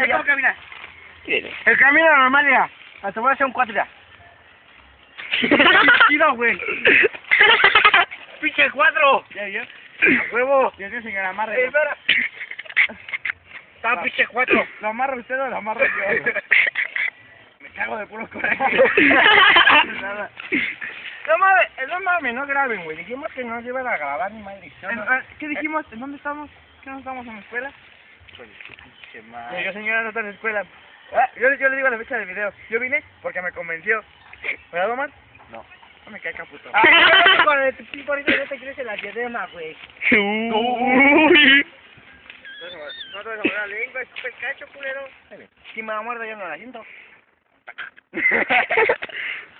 ¿Cómo caminas? Bien. El camino normal ya. Hasta voy a hacer un 4 ya. Tiro, güey. Pinche 4. Ya, ya. A huevo. Ya tienes en el amarre. Espera. Está pinche 4. ¿Lo amarra usted o lo amarro yo? Me cago de puro coraje. Nada. No mames, no graben, güey. Dijimos que no nos iban a grabar ni madre. ¿Qué dijimos? ¿En dónde estamos? ¿Qué no estamos en la escuela? Yo, señora, no está en la escuela. Yo le digo la fecha del video. Yo vine porque me convenció. ¿Verdad, Omar? No. No me cae puto. Con el tipo ahorita no te crees en la diadema, güey. Uy. No te vas a mover la lengua, es cacho, culero. Si me la muerdo yo no la siento.